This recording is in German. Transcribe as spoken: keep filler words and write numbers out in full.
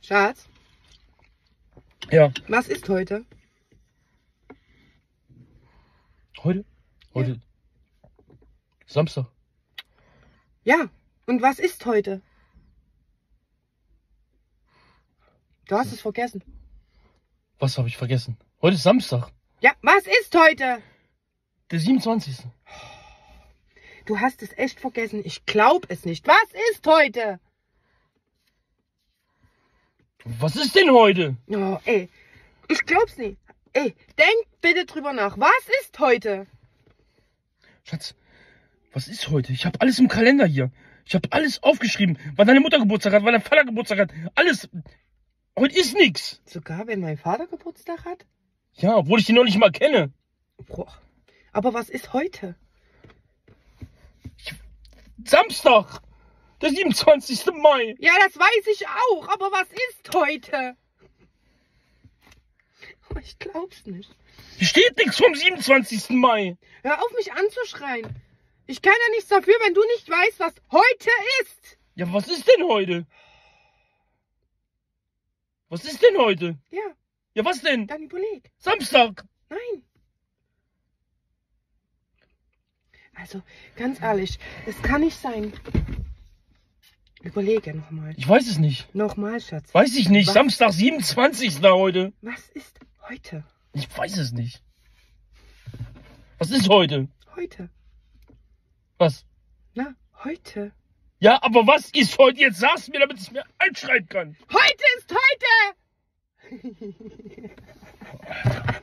Schatz? Ja. Was ist heute? Heute? Heute. Ja. Samstag. Ja. Und was ist heute? Du hast es vergessen. Was habe ich vergessen? Heute ist Samstag. Ja, was ist heute? Der siebenundzwanzigste Du hast es echt vergessen. Ich glaube es nicht. Was ist heute? Was ist denn heute? Oh, ey. Ich glaub's nicht. Ey, denk bitte drüber nach. Was ist heute? Schatz, was ist heute? Ich habe alles im Kalender hier. Ich habe alles aufgeschrieben. Wann deine Mutter Geburtstag hat, wann dein Vater Geburtstag hat. Alles. Heute ist nichts. Sogar wenn mein Vater Geburtstag hat? Ja, obwohl ich ihn noch nicht mal kenne. Boah. Aber was ist heute? Ich, Samstag. Der siebenundzwanzigste Mai. Ja, das weiß ich auch. Aber was ist heute? Oh, ich glaub's nicht. Hier steht nichts vom siebenundzwanzigsten Mai. Hör auf, mich anzuschreien. Ich kann ja nichts dafür, wenn du nicht weißt, was heute ist. Ja, was ist denn heute? Was ist denn heute? Ja. Ja, was denn? Dann überleg. Samstag. Nein. Also, ganz ehrlich, es kann nicht sein. Überlege nochmal. Ich weiß es nicht. Nochmal, Schatz. Weiß ich nicht. Was? Samstag, siebenundzwanzigster heute. Was ist heute? Ich weiß es nicht. Was ist heute? Heute. Was? Na, heute. Ja, aber was ist heute? Jetzt sag's mir, damit ich es mir einschreiben kann. Heute ist heute!